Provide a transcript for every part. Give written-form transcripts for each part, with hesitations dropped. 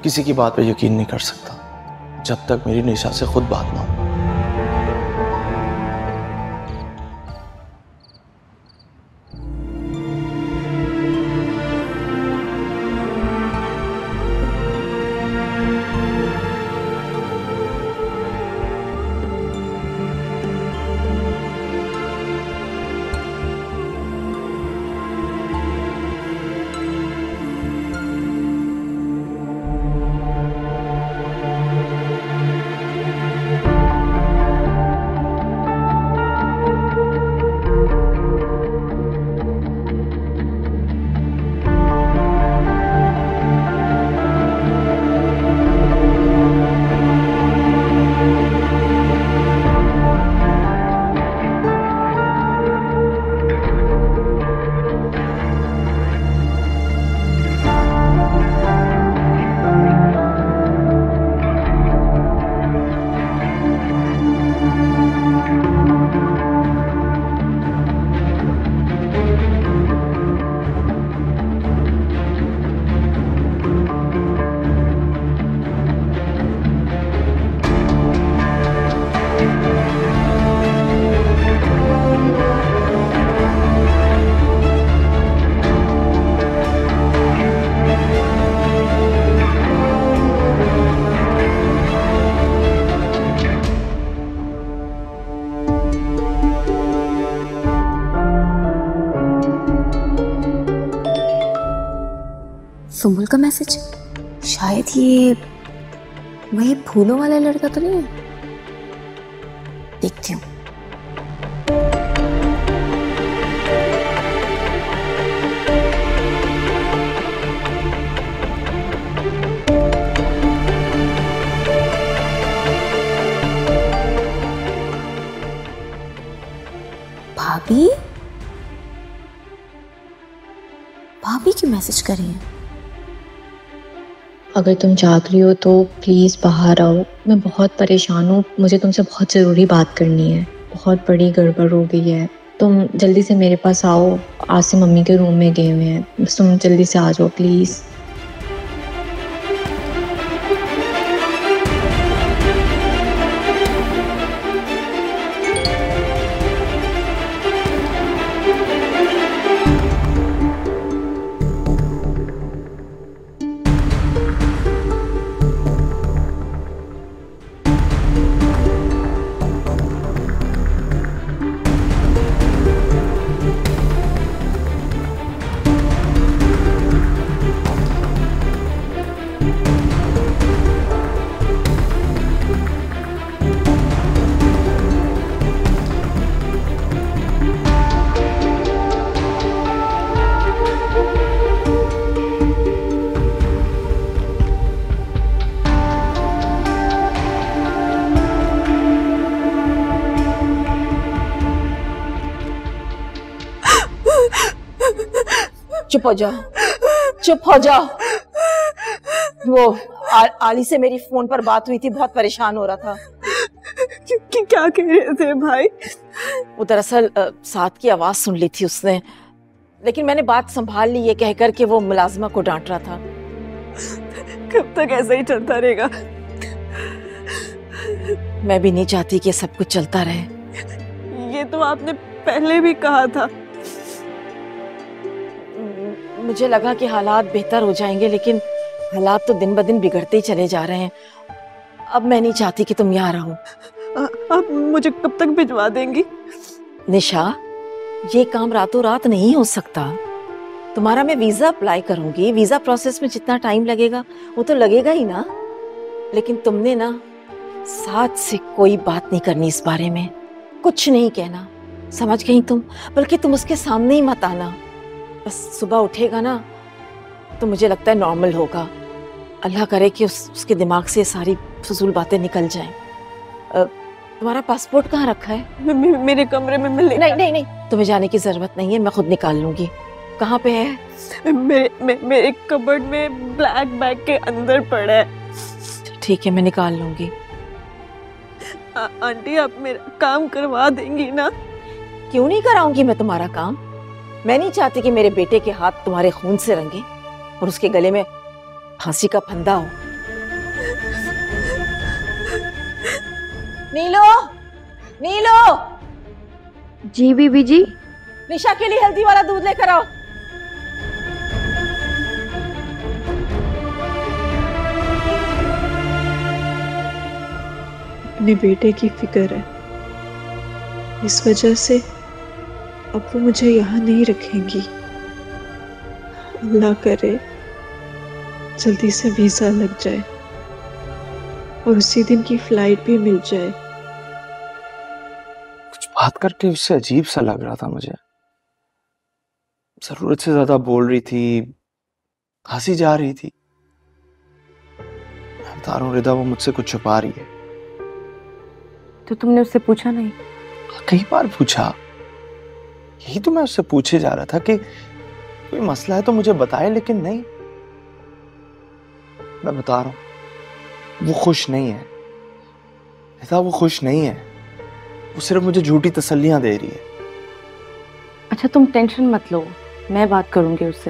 किसी की बात पे यकीन नहीं कर सकता जब तक मेरी निशा से खुद बात ना हो। सुम्बुल का मैसेज, शायद ये वही फूलों वाला लड़का तो नहीं है। देखती हूँ। भाभी, भाभी क्यों मैसेज कर रही है? अगर तुम जाग रही हो तो प्लीज़ बाहर आओ, मैं बहुत परेशान हूँ, मुझे तुमसे बहुत ज़रूरी बात करनी है, बहुत बड़ी गड़बड़ हो गई है। तुम जल्दी से मेरे पास आओ, आसिम मम्मी के रूम में गए हुए हैं, बस तुम जल्दी से आ जाओ प्लीज़। चुप हो जाओ, चुप हो जाओ। वो आली से मेरी फोन पर बात हुई थी, बहुत परेशान हो रहा था। क्या कह रहे थे भाई? वो दरअसल साथ की आवाज सुन ली थी उसने, लेकिन मैंने बात संभाल ली ये कहकर कि वो मुलाजिमा को डांट रहा था। कब तक ऐसा ही चलता रहेगा? मैं भी नहीं चाहती कि सब कुछ चलता रहे। ये तो आपने पहले भी कहा था। मुझे लगा कि हालात बेहतर हो जाएंगे, लेकिन हालात तो दिन ब दिन बिगड़ते ही चले जा रहे हैं। अब मैं नहीं चाहती कि तुम यहाँ रहो। आप मुझे कब तक भिजवा देंगी? निशा, ये काम रातों रात नहीं हो सकता। तुम्हारा मैं वीजा अप्लाई करूंगी, वीजा प्रोसेस में जितना टाइम लगेगा वो तो लगेगा ही ना। लेकिन तुमने ना साथ से कोई बात नहीं करनी इस बारे में, कुछ नहीं कहना, समझ गई तुम? बल्कि तुम उसके सामने ही मत आना। बस सुबह उठेगा ना तो मुझे लगता है नॉर्मल होगा। अल्लाह करे कि उसके दिमाग से सारी फजूल बातें निकल जाएं। तुम्हारा पासपोर्ट कहाँ रखा है? मेरे कमरे में मिल। नहीं नहीं नहीं, तुम्हें जाने की जरूरत नहीं है, मैं खुद निकाल लूंगी। कहाँ पे है? मेरे कबर्ड में ब्लैक बैग के अंदर पड़ा है। ठीक है, मैं निकाल लूंगी। आंटी, आप मेरा काम करवा देंगी ना? क्यों नहीं कराऊंगी मैं तुम्हारा काम? मैं नहीं चाहती कि मेरे बेटे के हाथ तुम्हारे खून से रंगे और उसके गले में फांसी का फंदा हो। नीलो, नीलो, जी बीबी जी। निशा के लिए हल्दी वाला दूध लेकर आओ। अपने बेटे की फिक्र है, इस वजह से अब वो मुझे यहाँ नहीं रखेंगी। अल्लाह करे जल्दी से वीजा लग जाए और उसी दिन की फ्लाइट भी मिल जाए। कुछ बात करके उससे अजीब सा लग रहा था मुझे। जरूरत से ज्यादा बोल रही थी, हंसी जा रही थी। मैं बता रहा हूँ रिदा, वो मुझसे कुछ छुपा रही है। तो तुमने उससे पूछा नहीं? कई बार पूछा, यही तो मैं उससे पूछे जा रहा था कि कोई मसला है तो मुझे बताए, लेकिन नहीं। मैं बता रहा हूं, वो खुश नहीं है रिदा, वो खुश नहीं है। वो सिर्फ मुझे झूठी तसल्लियां दे रही है। अच्छा तुम टेंशन मत लो, मैं बात करूंगी उससे।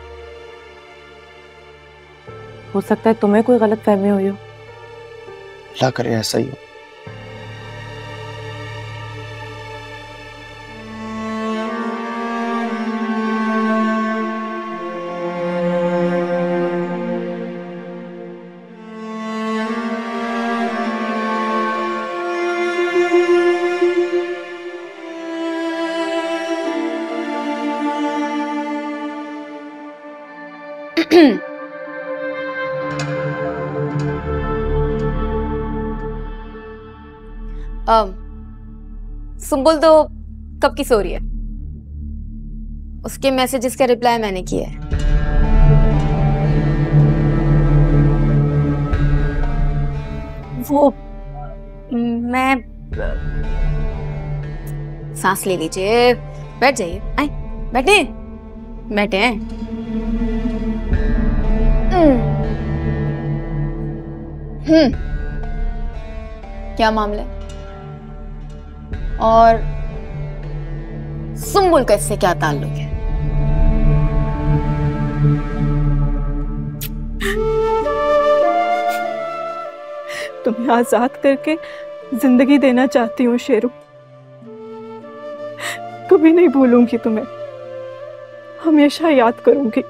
हो सकता है तुम्हें कोई गलत फहमी हुई हो। अल्लाह करे ऐसा ही हो। सुम्बुल तो कब की सो रही है। उसके मैसेजेस का रिप्लाई मैंने किया है। वो मैं सांस ले लीजिए, बैठ जाइए। आए बैठे बैठे हैं। क्या मामला है और सुम्बुल का इससे क्या ताल्लुक है? तुम्हें आजाद करके जिंदगी देना चाहती हूँ शेरू। कभी नहीं भूलूंगी तुम्हें, हमेशा याद करूंगी।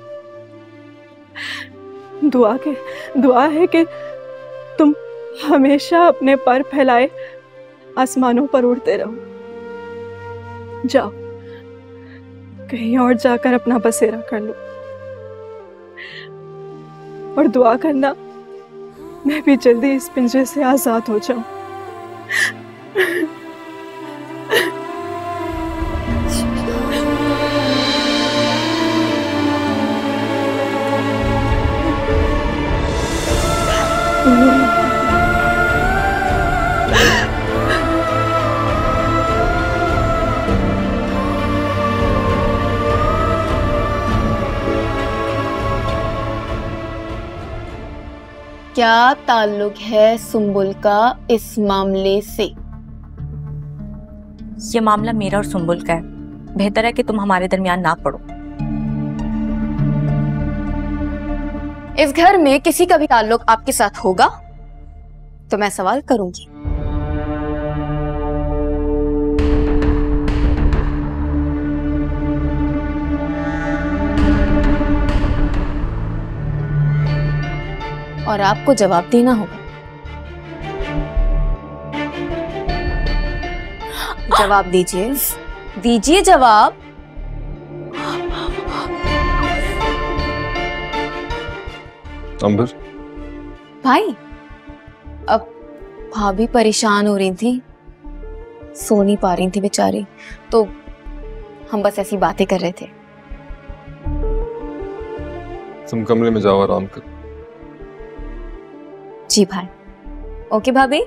दुआ है कि तुम हमेशा अपने पर फैलाए आसमानों पर उड़ते रहो। जाओ कहीं और जाकर अपना बसेरा कर लो और दुआ करना मैं भी जल्दी इस पिंजरे से आजाद हो जाऊं। क्या ताल्लुक है सुम्बुल का इस मामले से? ये मामला मेरा और सुम्बुल का है। बेहतर है कि तुम हमारे दरमियान ना पड़ो। इस घर में किसी का भी ताल्लुक आपके साथ होगा तो मैं सवाल करूंगी। और आपको जवाब देना होगा। जवाब दीजिए, दीजिए जवाब। अंबर भाई, अब भाभी परेशान हो रही थी, सो नहीं पा रही थी बेचारी, तो हम बस ऐसी बातें कर रहे थे। तुम कमरे में जाओ, आराम कर। जी भाई। ओके भाभी,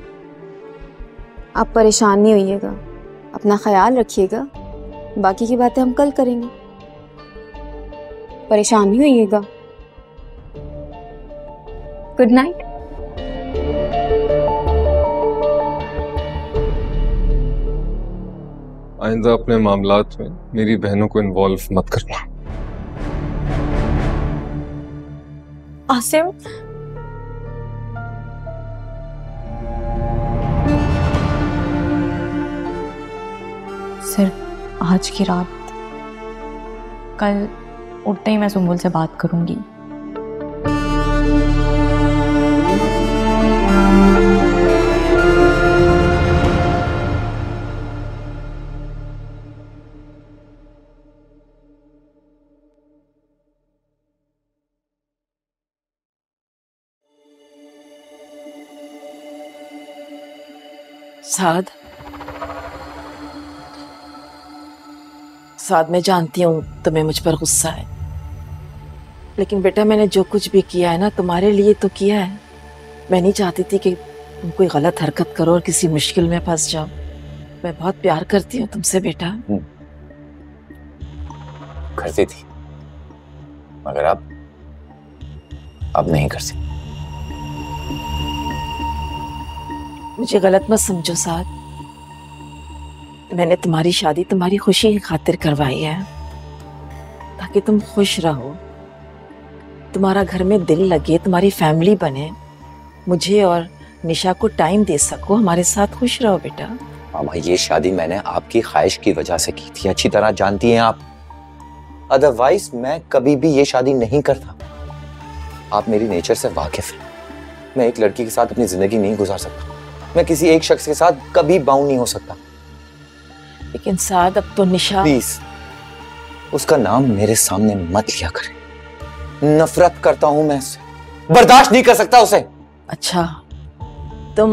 आप परेशान नहीं होइएगा, अपना ख्याल रखिएगा। बाकी की बातें हम कल करेंगे। परेशान नहीं होइएगा। Good night. आइंदा अपने मामलात में मेरी बहनों को इन्वॉल्व मत करना। आसिम आज की रात, कल उठते ही मैं सुम्बुल से बात करूंगी। साद, साद मैं जानती हूँ तुम्हें मुझ पर गुस्सा है, लेकिन बेटा मैंने जो कुछ भी किया है ना तुम्हारे लिए तो किया है। मैं नहीं चाहती थी कि तुम कोई गलत हरकत करो और किसी मुश्किल में फंस जाओ। मैं बहुत प्यार करती हूँ तुमसे बेटा। करती थी, मगर अब नहीं कर सकती। मुझे गलत मत समझो साद, मैंने तुम्हारी शादी तुम्हारी खुशी की खातिर करवाई है, ताकि तुम खुश रहो, तुम्हारा घर में दिल लगे, तुम्हारी फैमिली बने, मुझे और निशा को टाइम दे सको, हमारे साथ खुश रहो बेटा। मामा ये शादी मैंने आपकी ख्वाहिश की वजह से की थी, अच्छी तरह जानती हैं आप। अदरवाइज मैं कभी भी ये शादी नहीं करता। आप मेरी नेचर से वाकिफ हैं। मैं एक लड़की के साथ अपनी जिंदगी नहीं गुजार सकता। मैं किसी एक शख्स के साथ कभी बाउंड नहीं हो सकता। लेकिन साद अब तो निशा, प्लीज उसका नाम मेरे सामने मत लिया करें। नफरत करता हूं मैं उससे, बर्दाश्त नहीं कर सकता उसे। अच्छा तुम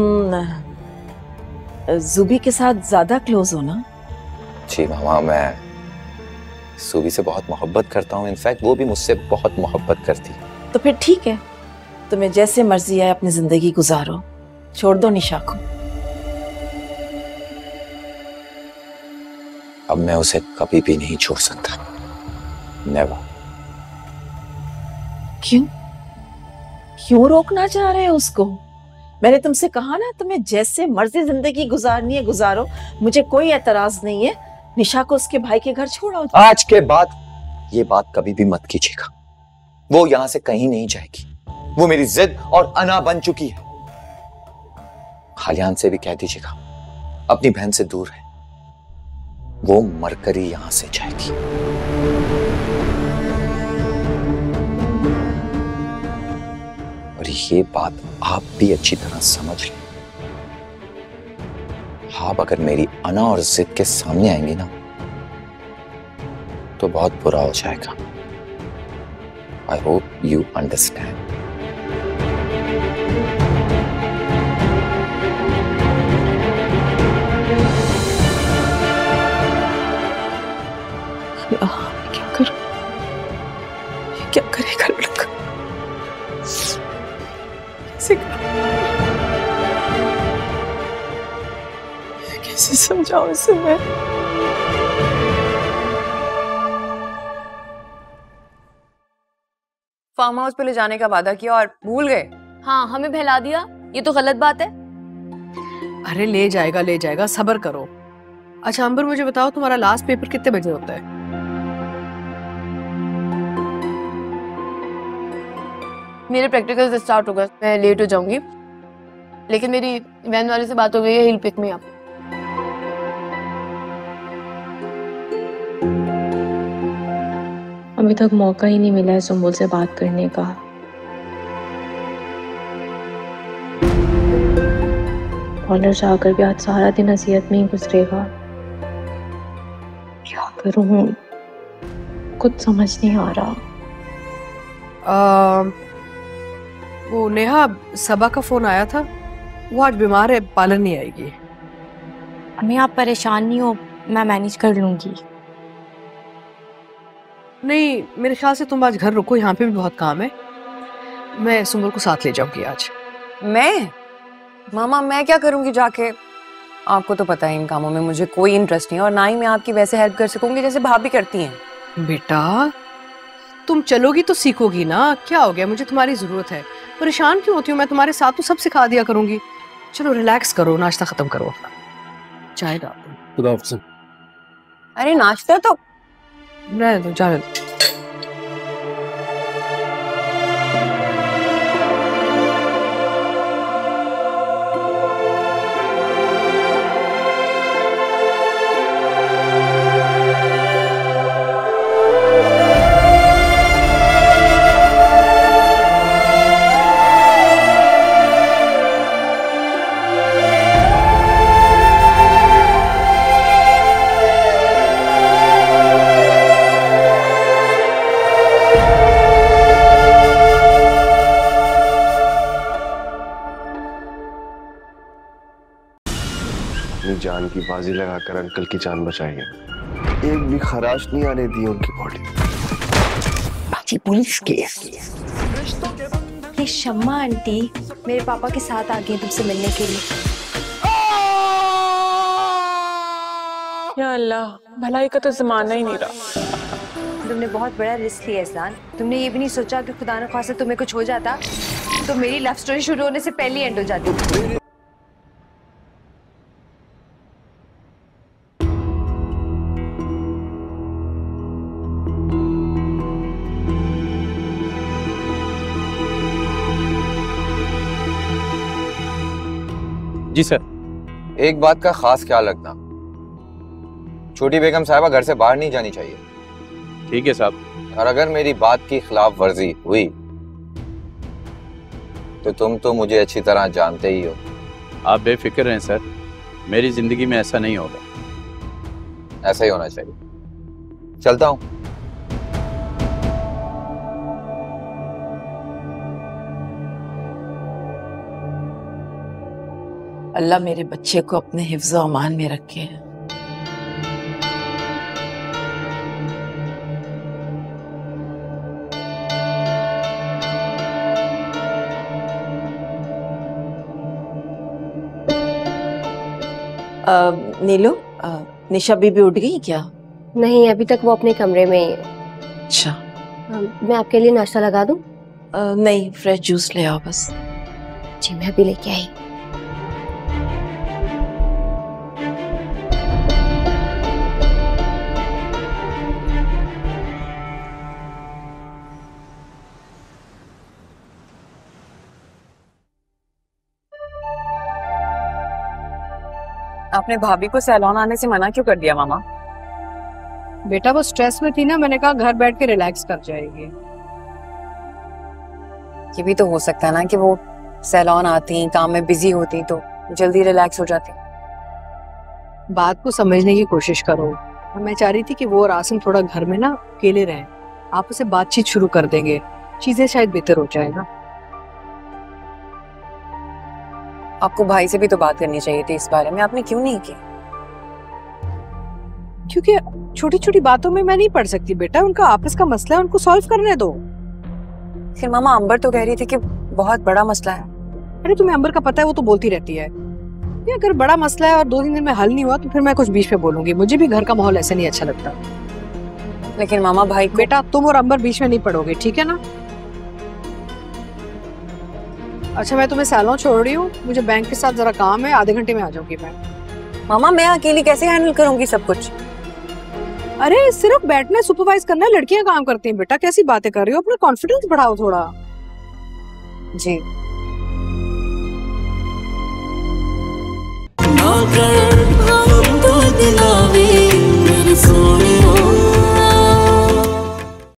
जुबी के साथ ज्यादा क्लोज हो ना? जी मामा, मैं सूबी से बहुत मोहब्बत करता हूँ। इनफैक्ट वो भी मुझसे बहुत मोहब्बत करती है। तो फिर ठीक है, तुम्हें जैसे मर्जी है अपनी जिंदगी गुजारो, छोड़ दो निशा को। अब मैं उसे कभी भी नहीं छोड़ सकता। नेवर। क्यों क्यों रोकना चाह रहे हो उसको? मैंने तुमसे कहा ना तुम्हें जैसे मर्जी जिंदगी गुजारनी है गुजारो, मुझे कोई एतराज नहीं है। निशा को उसके भाई के घर छोड़ो। आज के बाद ये बात कभी भी मत कीजिएगा। वो यहां से कहीं नहीं जाएगी। वो मेरी जिद और अना बन चुकी है। खालियान से भी कह दीजिएगा अपनी बहन से दूर है, वो मरकर ही यहां से जाएगी। और ये बात आप भी अच्छी तरह समझ लें। आप अगर मेरी अना और जिद के सामने आएंगे ना तो बहुत बुरा हो जाएगा। I hope you understand. क्या करेगा लड़का? कैसे कैसे समझाऊं इसे मैं? फार्म हाउस पे ले जाने का वादा किया और भूल गए। हाँ, हमें बहला दिया, ये तो गलत बात है। अरे ले जाएगा, सब्र करो। अच्छा अंबर, मुझे बताओ तुम्हारा लास्ट पेपर कितने बजे होता है? मेरे प्रैक्टिकल स्टार्ट होगा, मैं लेट हो जाऊंगी, लेकिन मेरी वैन वाले से बात हो गई है, he'll pick me up। अभी तक मौका ही नहीं मिला है सुम्बुल से बात करने का। कॉलेज जाकर भी आज सारा दिन नसीहत में ही गुजरेगा। क्या करूं, कुछ समझ नहीं आ रहा। वो नेहा, सबा का फोन आया था, वो आज बीमार है, पालन नहीं आएगी। अम्मी आप परेशान नहीं हो, मैं मैनेज कर लूंगी। नहीं, मेरे ख्याल से तुम आज घर रुको, यहाँ पे भी बहुत काम है। मैं सुम्बुल को साथ ले जाऊंगी आज। मैं? मामा मैं क्या करूंगी जाके? आपको तो पता है इन कामों में मुझे कोई इंटरेस्ट नहीं है, और ना ही मैं आपकी वैसे हेल्प कर सकूंगी जैसे भाभी करती हैं। बेटा तुम चलोगी तो सीखोगी ना, क्या हो गया, मुझे तुम्हारी जरूरत है। परेशान क्यों होती हूँ, मैं तुम्हारे साथ तो सब सिखा दिया करूंगी। चलो रिलैक्स करो, नाश्ता खत्म करो अपना, चाय डाल दो। अरे नाश्ता तो रहने दो, जाने दो। जान की बाजी लगाकर अंकल की जान बचाई है। एक भी खराश नहीं आने दी उनकी बॉडी। Police case. ये शम्मा आंटी मेरे पापा के साथ आ गई तुमसे मिलने के लिए। या अल्लाह, भलाई का तो जमाना ही नहीं रहा। तुमने बहुत बड़ा रिस्क लिया एहसान। तुमने ये भी नहीं सोचा कि खुदा न खास्ता तुम्हें कुछ हो जाता तो मेरी लव स्टोरी शुरू होने से पहले एंड हो जाती। जी सर। एक बात का खास ख्याल रखना, छोटी बेगम साहिबा घर से बाहर नहीं जानी चाहिए। ठीक है साहब। और अगर मेरी बात की खिलाफ वर्जी हुई तो तुम तो मुझे अच्छी तरह जानते ही हो। आप बेफिक्र रहें सर, मेरी जिंदगी में ऐसा नहीं होगा। ऐसा ही होना चाहिए। चलता हूं। अल्लाह मेरे बच्चे को अपने हिफ्ज़-ओ अमान में रखे। नीलू, निशा बीबी उठ गई क्या? नहीं, अभी तक वो अपने कमरे में ही है। अच्छा। मैं आपके लिए नाश्ता लगा दूं? नहीं, फ्रेश जूस ले आओ बस। जी मैं अभी लेके आई। आपने भाभी को सैलून आने से मना क्यों कर दिया मामा? बेटा वो स्ट्रेस में थी ना, मैंने कहा घर बैठ के रिलैक्स कर जाएगी। ये भी तो हो सकता है ना कि वो सैलून आती, काम में बिजी होती तो जल्दी रिलैक्स हो जाती। बात को समझने की कोशिश करो। मैं चाह रही थी कि वो और आसिम थोड़ा घर में ना अकेले रहें, आपस से बातचीत शुरू कर देंगे, चीजें शायद बेहतर हो जाएगा। आपको भाई से भी तो बात करनी चाहिए थी इस बारे में, आपने क्यों नहीं की? क्योंकि छोटी छोटी बातों में मैं नहीं पढ़ सकती बेटा, उनका आपस का मसला है, उनको सॉल्व करने दो। फिर मामा अंबर तो कह रही थी कि बहुत बड़ा मसला है। अरे तुम्हें अंबर का पता है, वो तो बोलती रहती है। ये अगर बड़ा मसला है और 2-3 दिन में हल नहीं हुआ तो फिर मैं कुछ बीच में बोलूंगी। मुझे भी घर का माहौल ऐसे नहीं अच्छा लगता। लेकिन मामा भाई को... बेटा तुम और अंबर बीच में नहीं पड़ोगे, ठीक है ना? अच्छा मैं तुम्हें सैलून छोड़ रही हूँ, मुझे बैंक के साथ जरा काम है, आधे घंटे में आ जाऊंगी मैं। मामा मैं अकेली कैसे हैंडल करूंगी सब कुछ? अरे सिर्फ बैठना सुपरवाइज करना है, लड़कियां काम करती हैं बेटा। कैसी बातें कर रही हो, अपना कॉन्फिडेंस बढ़ाओ थोड़ा। जी तो दिलावे